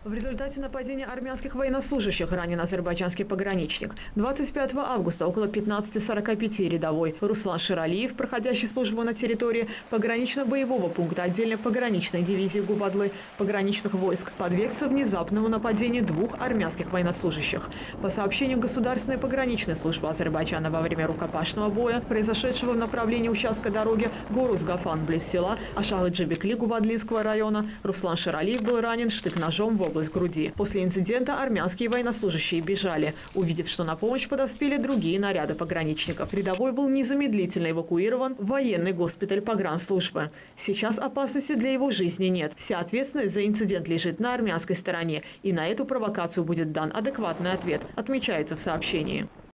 В результате нападения армянских военнослужащих ранен азербайджанский пограничник. 25 августа около 15:45 рядовой Руслан Ширалиев, проходящий службу на территории погранично-боевого пункта отдельной пограничной дивизии Губадлы пограничных войск, подвергся внезапному нападению двух армянских военнослужащих. По сообщению Государственной пограничной службы Азербайджана, во время рукопашного боя, произошедшего в направлении участка дороги Горус-Гафан близ села Ашагы-Джебекли Губадлинского района, Руслан Ширалиев был ранен штык-ножом в область груди. После инцидента армянские военнослужащие бежали, увидев, что на помощь подоспели другие наряды пограничников. Рядовой был незамедлительно эвакуирован в военный госпиталь погранслужбы. Сейчас опасности для его жизни нет. Вся ответственность за инцидент лежит на армянской стороне, и на эту провокацию будет дан адекватный ответ, отмечается в сообщении.